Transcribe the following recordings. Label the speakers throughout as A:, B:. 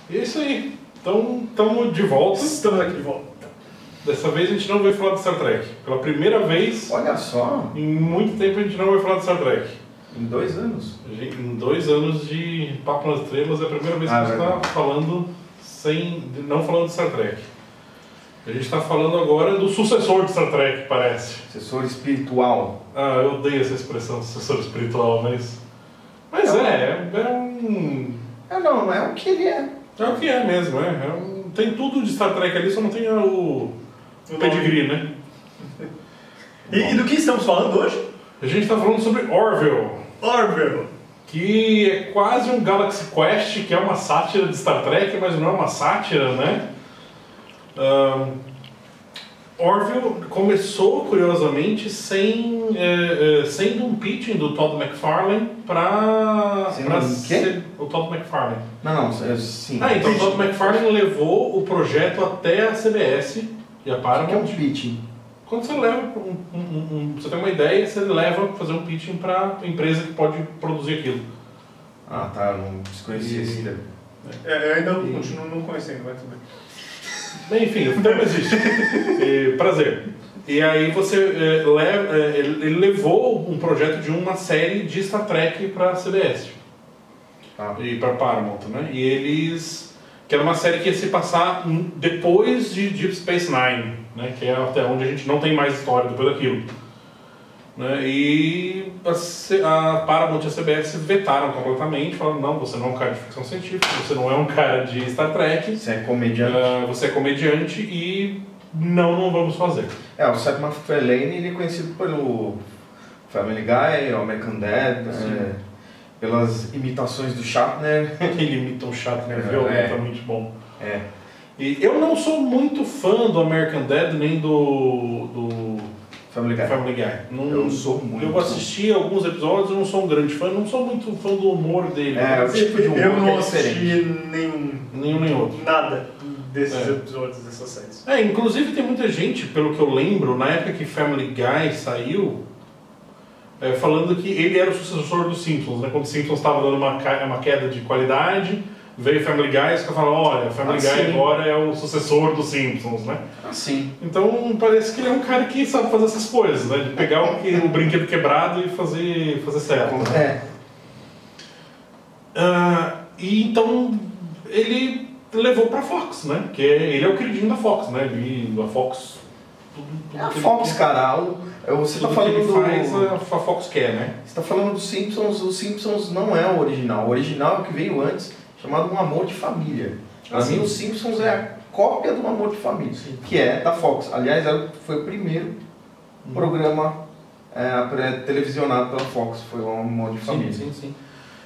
A: E é isso aí. Então, estamos de volta.
B: Estamos aqui de volta.
A: Dessa vez a gente não vai falar de Star Trek. Pela primeira vez,
C: Olha só,
A: em muito tempo a gente não vai falar de Star Trek.
C: em 2 anos.
A: Em 2 anos de Papo nas Estrelas é a primeira vez que a gente está falando não falando de Star Trek. A gente está falando agora do sucessor de Star Trek, parece.
C: Sucessor espiritual.
A: Ah, eu odeio essa expressão, sucessor espiritual, mas é um...
C: Não é o que ele é.
A: É o que é mesmo, tem tudo de Star Trek ali, só não tem o pedigree, né?
B: E do que estamos falando hoje?
A: A gente está falando sobre Orville.
B: Orville.
A: Que é quase um Galaxy Quest, que é uma sátira de Star Trek, mas não é uma sátira, né? Orville começou, curiosamente, sendo um pitching do Todd McFarlane para ser o Todd McFarlane.
C: Não, sim.
A: Então o Todd McFarlane levou o projeto até a CBS e a Paramount.
C: O que é um pitching?
A: Quando você leva, você tem uma ideia, você leva para fazer um pitching para a empresa que pode produzir aquilo.
C: Ah, tá, eu não desconhecia esse termo.
B: Eu ainda continuo não conhecendo, mas tudo bem.
A: Bem, enfim, o termo existe. Prazer. E aí você ele levou um projeto de uma série de Star Trek para a CBS e para Paramount, né? E eles... que era uma série que ia se passar depois de Deep Space Nine, né? Que é até onde a gente não tem mais história depois daquilo. Né? E a Paramount e a CBS vetaram completamente, falando: não, você não é um cara de ficção científica, você não é um cara de Star Trek,
C: você é comediante.
A: Você é comediante e não vamos fazer.
C: O Seth MacFarlane, ele é conhecido pelo Family Guy, American Dad, pelas imitações do Shatner.
A: Ele imita o Shatner violentamente bom.
C: É.
A: E eu não sou muito fã do American Dad nem do
C: Family Guy.
A: Não,
C: eu sou muito.
A: Eu assisti alguns episódios, eu não sou um grande fã, não sou muito fã do humor dele.
C: O tipo de humor
B: eu não
C: é
B: assisti nenhum
A: nem outro.
B: Nada desses episódios dessas séries.
A: Inclusive tem muita gente, pelo que eu lembro, na época que Family Guy saiu, falando que ele era o sucessor dos Simpsons, né? Quando os Simpsons estavam dando uma queda de qualidade, veio Family Guy e falou: olha, Family Guy agora é o sucessor dos Simpsons, né?
C: Sim.
A: Então parece que ele é um cara que sabe fazer essas coisas, né? De pegar o brinquedo quebrado e fazer certo. Né? E então ele levou pra Fox, né? Que ele é o queridinho da Fox, né? A Fox...
C: a Fox, cara. Você tá falando
A: a Fox quer, né?
C: Você tá falando dos Simpsons. Os Simpsons não é o original. O original é o que veio antes, chamado Um Amor de Família. Pra mim, os Simpsons é a cópia do Um Amor de Família, que é da Fox. Aliás, foi o primeiro programa televisionado pela Fox. Foi o Um Amor de Família.
A: Sim.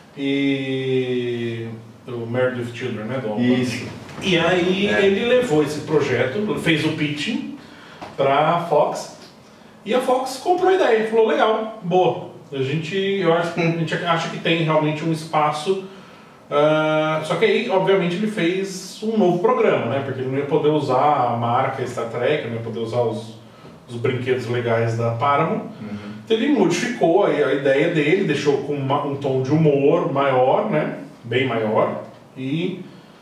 A: E o Married with Children, né?
C: Isso.
A: E aí ele levou esse projeto, fez o pitching pra Fox, e a Fox comprou a ideia, falou: legal, boa. A gente acha que tem realmente um espaço, só que aí, obviamente, ele fez um novo programa, né? Porque ele não ia poder usar a marca Star Trek, não ia poder usar os brinquedos legais da Paramount. Então ele modificou a ideia dele, deixou com um tom de humor maior, né? Bem maior, e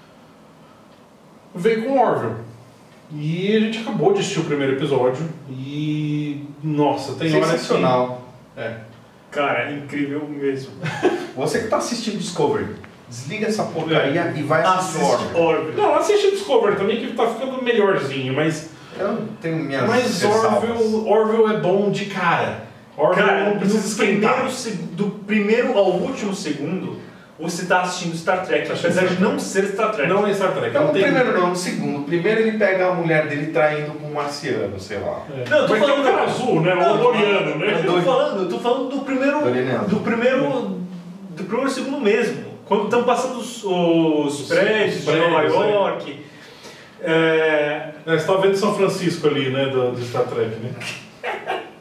A: veio com Orville. E a gente acabou de assistir o primeiro episódio e... nossa, tem hora que...
C: sensacional.
B: Cara, é incrível mesmo.
C: Você que tá assistindo Discovery, desliga essa porcaria e vai assistir
B: Orville.
A: Não, assiste Discovery também, que tá ficando melhorzinho, mas...
C: eu tenho minhas
A: Mas Orville é bom de cara. Orville não precisa esquentar.
B: Do primeiro ao último segundo, você tá assistindo Star Trek, apesar de não ser Star Trek.
A: Não é Star Trek.
C: Então, no primeiro não, no segundo. Primeiro ele pega a mulher dele traindo com um marciano, sei lá.
B: Não, eu tô falando
A: do cara azul, né? O Doriano, né?
B: Eu tô falando do primeiro e segundo mesmo. Quando estão passando os prédios de Nova York.
A: Você está vendo São Francisco ali, né? Do Star Trek, né?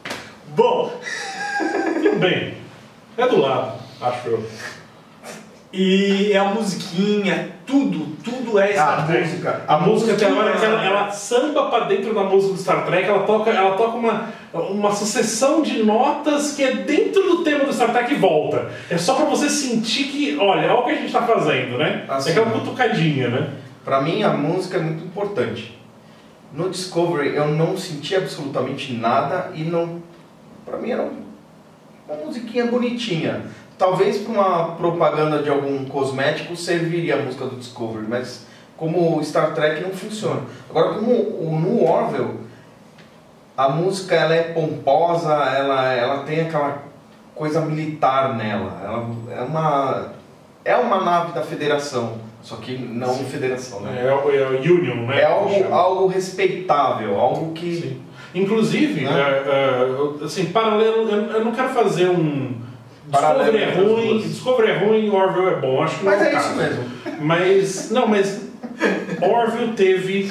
B: Bom,
A: tudo bem. É do lado, acho eu.
B: E é a musiquinha, tudo é Star Trek.
A: A música tem hora que ela samba pra dentro da música do Star Trek, ela toca uma sucessão de notas que é dentro do tema do Star Trek e volta. É só pra você sentir que, olha o que a gente tá fazendo, né?
C: Assim,
A: é aquela cutucadinha, né?
C: Pra mim a música é muito importante. No Discovery eu não senti absolutamente nada e não... Pra mim era uma musiquinha bonitinha. Talvez para uma propaganda de algum cosmético serviria a música do Discovery, mas como Star Trek não funciona. Agora, como no Orville, a música ela é pomposa, ela tem aquela coisa militar nela. Ela é uma nave da Federação, só que não Federação, né?
A: É o Union, né?
C: É algo respeitável, algo que...
A: Sim. Inclusive, né? Assim, paralelo, eu não quero fazer um... Discovery é ruim, Orville é bom, acho que
C: mas
A: não
C: é
A: caso.
C: isso mesmo.
A: Mas Orville teve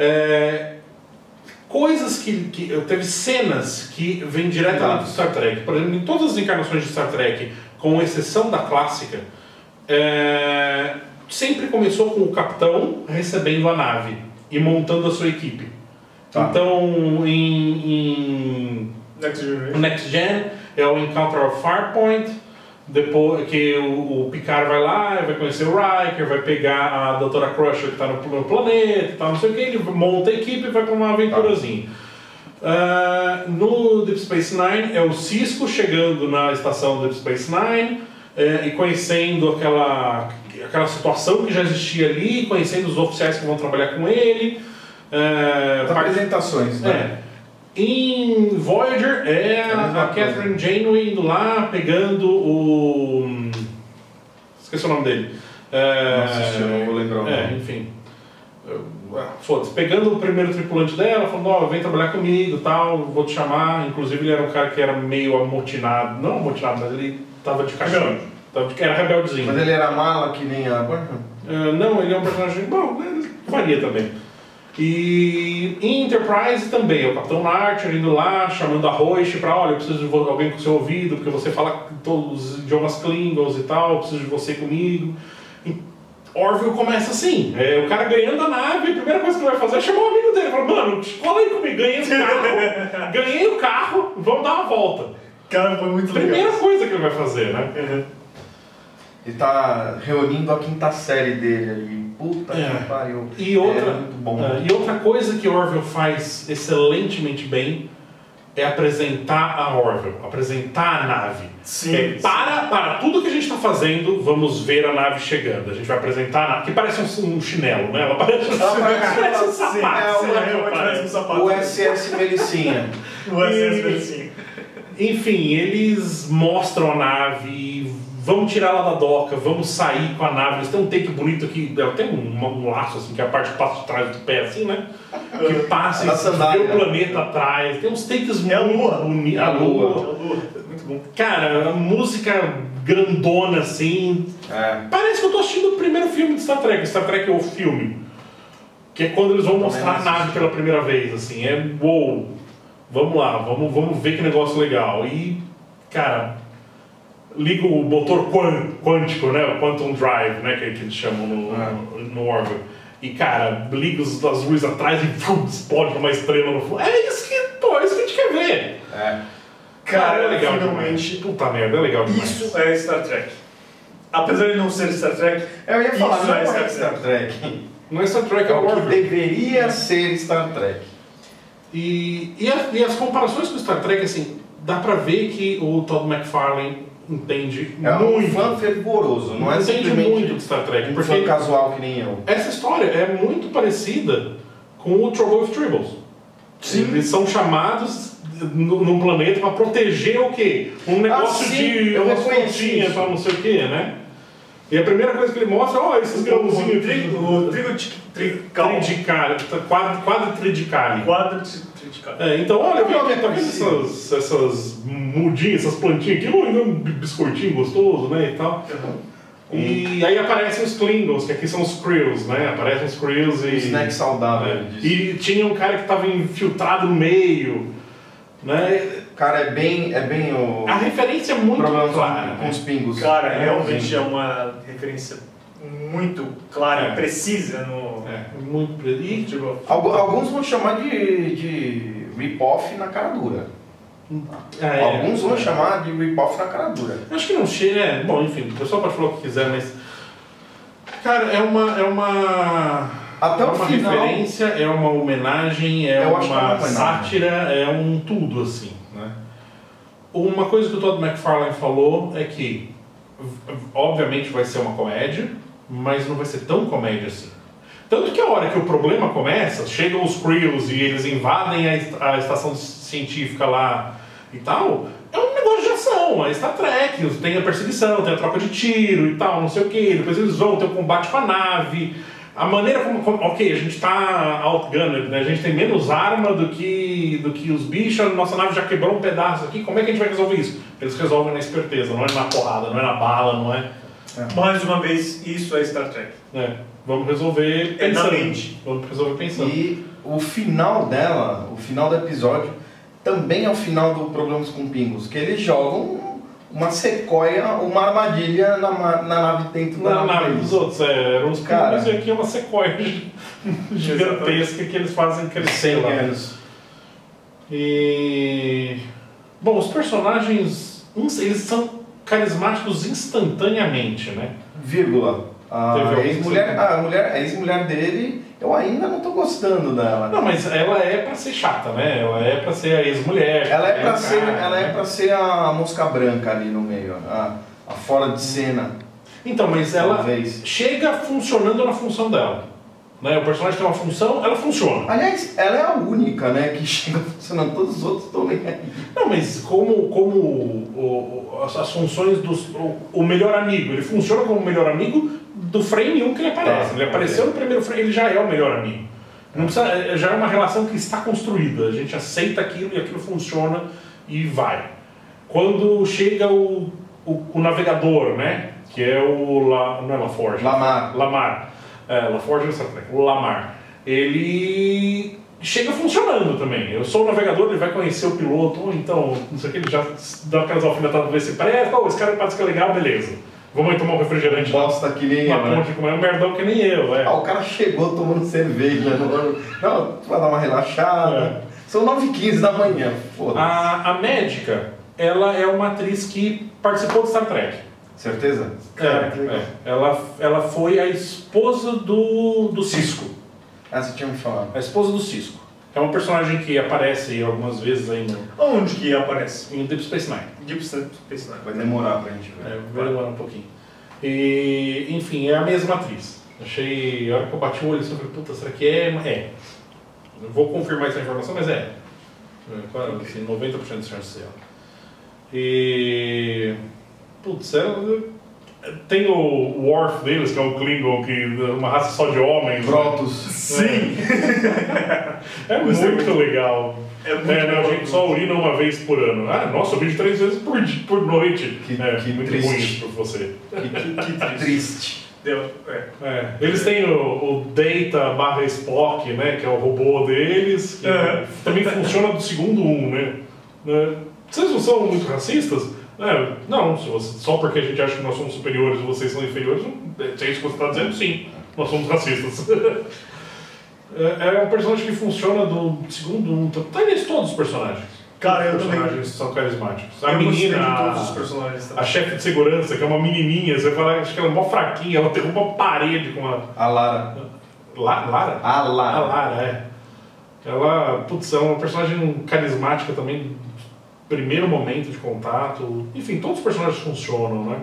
A: coisas teve cenas que vêm diretamente do Star Trek. Por exemplo, em todas as encarnações de Star Trek, com exceção da clássica, sempre começou com o capitão recebendo a nave e montando a sua equipe. Então, em Next Gen é o Encounter of Farpoint, depois que o Picard vai lá, vai conhecer o Riker, vai pegar a Doutora Crusher que está no planeta, não sei o que, ele monta a equipe e vai para uma aventurazinha. No Deep Space Nine é o Cisco chegando na estação Deep Space Nine e conhecendo aquela situação que já existia ali, conhecendo os oficiais que vão trabalhar com ele.
C: As apresentações, né?
A: Em Voyager a Catherine Janeway indo lá, pegando o... Esqueci o nome dele.
C: Não assisti, não vou lembrar o nome.
A: Enfim. Foda-se. Pegando o primeiro tripulante dela, falando, vem trabalhar comigo e tal, vou te chamar. Inclusive ele era um cara que era meio amotinado. Não amotinado, mas ele tava de caixão. Era rebeldezinho.
C: Mas ele era mala que nem a...
A: Não, ele é um personagem... Bom, ele varia também. E em Enterprise também, o Capitão Archer indo lá, chamando a Roish pra, olha, eu preciso de alguém com seu ouvido, porque você fala todos os idiomas Klingons e tal, eu preciso de você comigo. E Orville começa assim, o cara ganhando a nave, a primeira coisa que ele vai fazer é chamar o amigo dele, fala, mano, cola aí comigo, ganhei o carro, vamos dar uma volta.
B: Cara, foi muito legal.
A: Primeira coisa que ele vai fazer, né?
C: Ele tá reunindo a quinta série dele ali. Puta que pariu.
A: E outra,
C: muito bom.
A: E outra coisa que Orville faz excelentemente bem é apresentar a Orville, apresentar a nave.
B: Sim,
A: para tudo que a gente está fazendo, vamos ver a nave chegando. A gente vai apresentar a nave, que parece um chinelo, né? Ela parece um sapato.
C: O SS Melicinha.
B: O SS Melicinha.
A: Enfim, eles mostram a nave, vamos tirar ela da doca, vamos sair com a nave. Eles têm um take bonito aqui, tem um laço assim, que é a parte que passa de trás do pé assim, né? Que passa e vê o planeta atrás. Tem uns takes muito bonitos. A lua.
B: Muito bom.
A: Cara, a música grandona assim. Parece que eu tô assistindo o primeiro filme de Star Trek o filme. Que é quando eles vão mostrar a nave pela primeira vez, assim. Uou! Vamos lá, vamos ver que negócio legal. E, cara, liga o motor quântico, né? O Quantum Drive, né? Que eles chamam no Orville. E, cara, liga as luzes atrás e explode uma estrela no fundo. É isso que a gente quer ver.
B: Cara,
A: é legal
B: finalmente.
A: Demais. Puta merda, é legal demais.
B: Isso é Star Trek. Apesar de não ser Star Trek,
C: eu ia falar,
B: isso
C: não é Star Trek.
A: Não é Star Trek, é o
C: que
A: Orville.
C: deveria ser Star Trek.
A: E as comparações com Star Trek, assim, dá pra ver que o Todd McFarlane entende muito.
C: Um fã fervoroso, não é simplesmente
A: muito de Star Trek.
C: Um fã casual que nem eu.
A: Essa história é muito parecida com o Trouble with Tribbles.
C: Sim.
A: Eles são chamados num planeta para proteger o quê? Um negócio de umas pontinhas para não sei o quê, né? E a primeira coisa que ele mostra, esses grãozinhos aqui.
B: O
A: quadritridicale. Então, olha, tá vendo essas mudinhas, essas plantinhas aqui? Ainda um biscoitinho gostoso, né, e tal. E aí aparecem os Klingons, que aqui são os Krills, né? Aparecem os Krills e...
C: Snack saudável.
A: E tinha um cara que estava infiltrado no meio, né?
C: Cara, é bem o...
A: A referência é muito
C: clara com os pingos.
B: Cara, realmente é uma referência muito clara e precisa no...
A: muito preciso.
C: Alguns vão chamar de rip-off na cara dura. Alguns vão chamar de rip-off na cara dura.
A: Acho que não chega... Bom, enfim, o pessoal pode falar o que quiser, mas... Cara, é uma
C: até o final,
A: referência, é uma homenagem, é uma sátira, é um tudo, assim, né? Uma coisa que o Todd McFarlane falou é que, obviamente, vai ser uma comédia, mas não vai ser tão comédia assim. Tanto que a hora que o problema começa, chegam os Creels e eles invadem a estação científica lá e tal, é um negócio de ação, é Star Trek, tem a perseguição, tem a troca de tiro e tal, não sei o que, depois eles vão ter o combate com a nave, a maneira como ok, a gente está outgunned, né? A gente tem menos arma do que os bichos, a nossa nave já quebrou um pedaço aqui, como é que a gente vai resolver isso? Eles resolvem na esperteza, não é na porrada, não é na bala, não é...
B: Mais uma vez, isso é Star Trek.
A: Vamos resolver pensando. Vamos resolver pensando.
C: E o final dela, o final do episódio, também é o final do Problemas com Pingos, que eles jogam uma sequoia, uma armadilha na nave dentro da
A: nave dos outros. Eram os caras e aqui é uma sequoia gigantesca que eles fazem crescer
C: 100 anos.
A: E... Bom, os personagens, eles são carismáticos instantaneamente, né?
C: Vírgula. A ex-mulher dele, eu ainda não tô gostando dela.
A: Não, mas ela é pra ser chata, né? Ela é pra ser a ex-mulher.
C: Ela é pra ser a mosca branca ali no meio, a fora de cena.
A: Então, mas ela chega funcionando na função dela. Né? O personagem tem uma função, ela funciona.
C: Aliás, ela é a única, né, que chega funcionando, todos os outros estão nem aí.
A: Não, mas como as funções o melhor amigo, ele funciona como o melhor amigo do frame 1 que ele aparece. Ele apareceu no primeiro frame, ele já é o melhor amigo. Não precisa, já é uma relação que está construída, a gente aceita aquilo e aquilo funciona e vai. Quando chega o navegador, né, que é não é LaForge. Lamar. LaForge é Star Trek. O Lamar. Ele chega funcionando também. Eu sou o navegador, ele vai conhecer o piloto, ou então, não sei o que, ele já dá aquelas alfinetadas pra ver se presta, esse cara parece que é legal, beleza. Vamos aí tomar um refrigerante.
C: Bosta que nem eu,
A: ponte, como é um merdão que nem eu.
C: O cara chegou tomando cerveja. Não, vai dar uma relaxada. São 9h15 da manhã, foda-se.
A: A médica, ela é uma atriz que participou de Star Trek.
C: Certeza?
A: Ela foi a esposa do Cisco.
C: Você tinha me falado.
A: A esposa do Cisco. É um personagem que aparece algumas vezes aí no...
B: Onde que aparece?
A: Em Deep Space Nine.
B: Deep Space Nine.
C: Vai demorar pra gente ver.
A: Vai demorar um pouquinho. E, enfim, é a mesma atriz. A hora que eu bati o olho, eu falei, puta, será que é? Eu vou confirmar essa informação, mas claro, assim, 90% de chance de ser ela. E... Putz, tem o Worf deles, que é um Klingon, uma raça só de homens.
C: Protos.
A: Sim! É muito legal. A gente só urina uma vez por ano. Nossa, eu vejo 3 vezes por noite.
C: Que
A: muito
C: triste.
A: ruim isso pra você.
C: Que triste.
A: Eles têm o Data / Spock, né, que é o robô deles, que também funciona do segundo 1, né? Vocês não são muito racistas? Não, só porque a gente acha que nós somos superiores e vocês são inferiores, se é isso que você está dizendo, sim, nós somos racistas. É um personagem que funciona do segundo, talvez todos os personagens.
B: Cara,
A: os personagens são carismáticos. A
B: eu
A: menina,
B: de todos os personagens também.
A: A chefe de segurança, que é uma menininha, você fala, acho que ela é mó fraquinha, ela derruba uma parede com
C: a Lara.
A: Lara?
C: A Lara.
A: A Lara, Ela, putz, é uma personagem carismática também. Primeiro momento de contato, enfim, todos os personagens funcionam, né?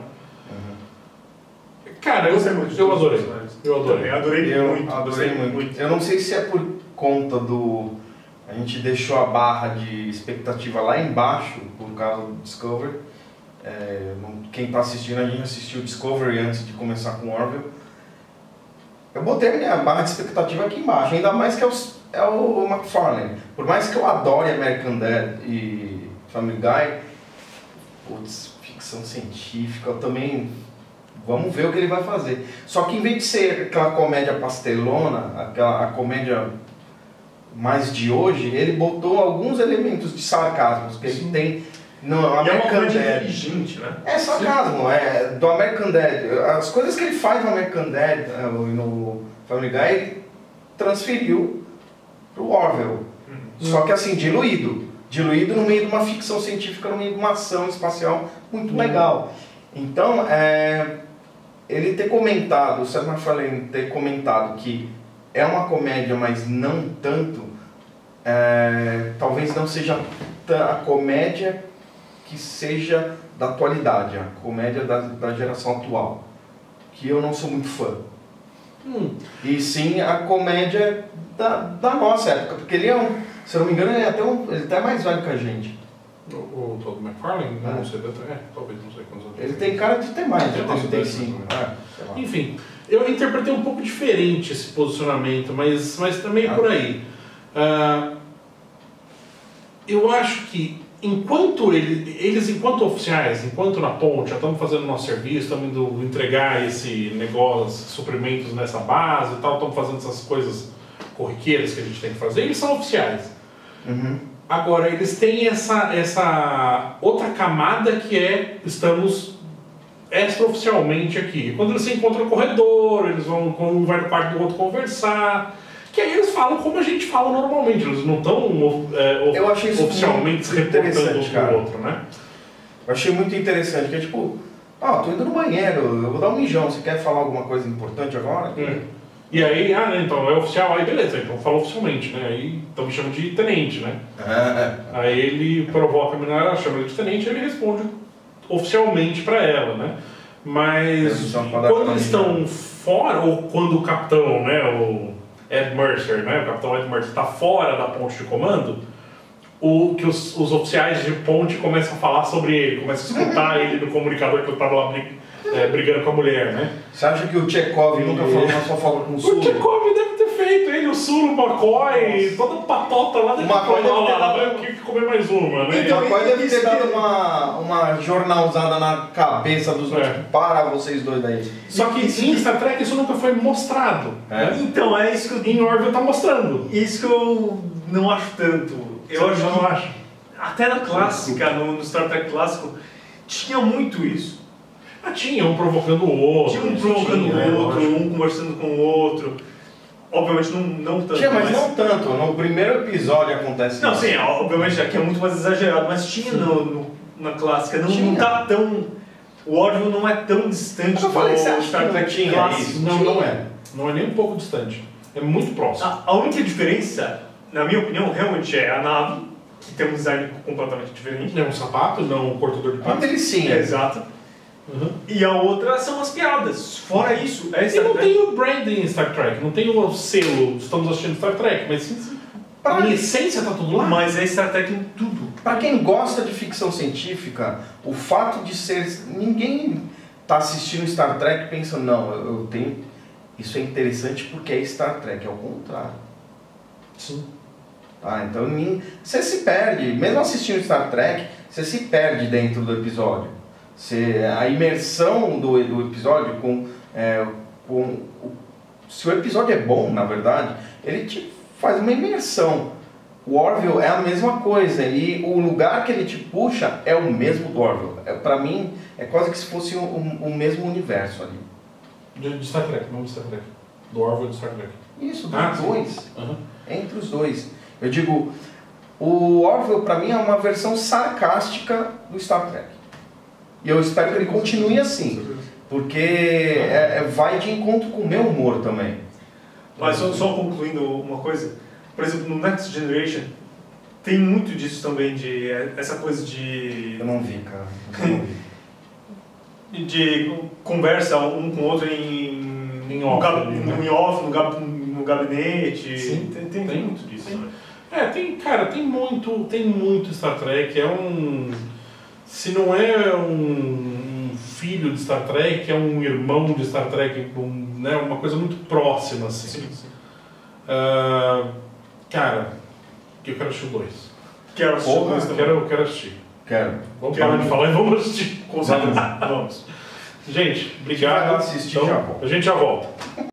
A: Cara, eu adorei.
B: Eu adorei
C: muito. Eu não sei se é por conta a gente deixou a barra de expectativa lá embaixo, por causa do Discovery. Quem está assistindo, a gente assistiu o Discovery antes de começar com Orville. Eu botei a minha barra de expectativa aqui embaixo, ainda mais que é o McFarlane. Por mais que eu adore American Dad e Family Guy, ficção científica, eu também... Vamos ver o que ele vai fazer. Só que em vez de ser aquela comédia pastelona, a comédia mais de hoje, ele botou alguns elementos de sarcasmo que ele tem no American Dad.
B: Inteligente, né?
C: É sarcasmo, do American Dad. As coisas que ele faz no American Dad, no Family Guy, ele transferiu pro Orville. Só que assim, diluído no meio de uma ficção científica, no meio de uma ação espacial muito legal. Então, ele ter comentado, o Seth MacFarlane ter comentado que é uma comédia, mas não tanto, talvez não seja a comédia que seja da atualidade, a comédia da geração atual, que eu não sou muito fã. E sim a comédia da nossa época, porque ele se eu não me engano, ele é até mais velho que a gente.
A: O Todd McFarlane? Não sei, talvez, não sei quantos anos.
C: Ele tem cara de ter mais, de 35.
A: Enfim, eu interpretei um pouco diferente esse posicionamento, mas também por aí. Eu acho que enquanto enquanto oficiais, enquanto na ponte, já estamos fazendo o nosso serviço, estamos indo entregar esse negócio, suprimentos nessa base e tal, estamos fazendo essas coisas corriqueiras que a gente tem que fazer, eles são oficiais. Agora, eles têm essa outra camada que estamos extraoficialmente aqui. Quando eles se encontram no corredor, eles vão, um vai no quarto do outro conversar, que aí eles falam como a gente fala normalmente, eles não estão oficialmente se reportando um pro outro, né?
C: Eu achei muito interessante, que é tipo, tô indo no banheiro, eu vou dar um mijão, você quer falar alguma coisa importante agora?
A: E aí, então é oficial, aí beleza, então fala oficialmente, né? Aí então me chama de tenente, né? Aí ele provoca a menina, ela chama ele de tenente e ele responde oficialmente para ela, né? Mas quando eles estão fora, ou quando o capitão, né, o Ed Mercer, né, o capitão Ed Mercer está fora da ponte de comando, que os oficiais de ponte começam a falar sobre ele, começam a escutar ele no comunicador que eu estava lá brigando com a mulher, né?
C: Você acha que o Chekhov nunca falou na sua forma com o Sul?
A: O Chekhov deve ter feito, ele, o Sul, o McCoy, toda patota lá dentro vai comer mais uma, né?
C: Então, o McCoy deve ter dado uma jornalzada na cabeça dos outros, para vocês dois daí.
A: Só que em Star Trek isso nunca foi mostrado. Né?
B: Então, é isso que
A: em Orville tá mostrando.
B: Isso que eu não acho tanto. Eu acho. Até na clássica, no Star Trek clássico, tinha muito isso.
A: Tinha um provocando o outro.
B: Tinha um provocando o outro, um conversando com o outro. Obviamente não tanto.
C: Tinha, mas não tanto. No primeiro episódio acontece isso.
B: Não, sim, obviamente aqui é muito mais exagerado, mas tinha na clássica. Não tá tão. O Orville não é tão distante do Star Trek clássico.
A: Não é. Não é nem um pouco distante. É muito próximo.
B: A única diferença, na minha opinião, realmente é a nave, que tem um design completamente diferente.
A: Não é um sapato, não um cortador de pato.
C: Sim.
B: Exato. E a outra são as piadas. Fora isso,
A: e não tem o branding em Star Trek, não tem o selo, estamos assistindo Star Trek, mas em essência tá tudo lá.
B: Mas é Star Trek em tudo.
C: Para quem gosta de ficção científica, o fato de ser... Ninguém tá assistindo Star Trek e pensa, não, eu tenho... Isso é interessante porque é Star Trek, é o contrário.
A: Sim.
C: Então você se perde, mesmo assistindo Star Trek, você se perde dentro do episódio. A imersão do episódio se o episódio é bom, na verdade, ele te faz uma imersão. O Orville é a mesma coisa e o lugar que ele te puxa é o mesmo do Orville. Para mim, é quase que se fosse o mesmo universo ali.
A: De Star Trek, não de Star Trek. Do Orville e do Star Trek.
C: Isso, dos dois. Entre os dois. Eu digo, o Orville para mim é uma versão sarcástica do Star Trek. E eu espero que ele continue assim, porque vai de encontro com o meu humor também.
B: Mas só concluindo uma coisa, por exemplo, no Next Generation tem muito disso também, de essa coisa de...
C: Eu não vi, cara. Eu não vi.
B: De conversa um com o outro no gabinete.
A: Sim,
B: tem muito disso.
A: Tem muito Star Trek. Se não é um filho de Star Trek, é um irmão de Star Trek, né, uma coisa muito próxima, assim.
B: Sim.
A: Cara, eu quero assistir o 2.
B: Quero assistir o 2 também.
A: Eu quero assistir. Vamos parar de falar e vamos assistir.
B: Com certeza. Vamos.
A: Gente, obrigado.
C: A gente já volta.
A: A gente já volta.